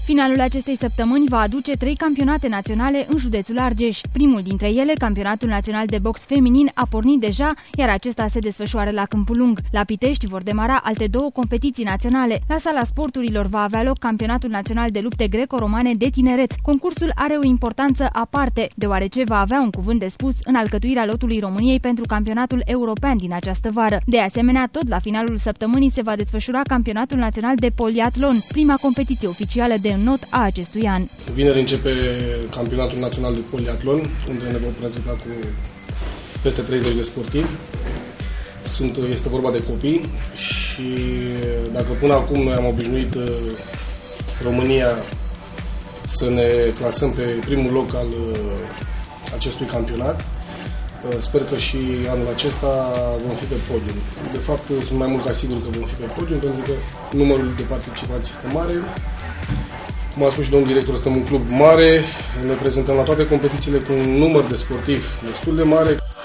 Finalul acestei săptămâni va aduce 3 campionate naționale în județul Argeș. Primul dintre ele, Campionatul Național de Box Feminin, a pornit deja, iar acesta se desfășoară la Câmpul Lung. La Pitești vor demara alte 2 competiții naționale. La Sala Sporturilor va avea loc Campionatul Național de Lupte Greco-Romane de Tineret. Concursul are o importanță aparte, deoarece va avea un cuvânt de spus în alcătuirea lotului României pentru campionatul european din această vară. De asemenea, tot la finalul săptămânii se va desfășura Campionatul Național de Poliatlon, prima competiție oficială de înot a acestui an. Vineri începe Campionatul Național de Poliatlon, unde ne vom prezenta cu peste 30 de sportivi. Este vorba de copii și dacă până acum noi am obișnuit România să ne clasăm pe primul loc al acestui campionat, sper că și anul acesta vom fi pe podium. De fapt, sunt mai mult ca sigur că vom fi pe podium, pentru că numărul de participanți este mare. Cum a spus și domnul director, suntem un club mare, ne prezentăm la toate competițiile cu un număr de sportivi destul de mare.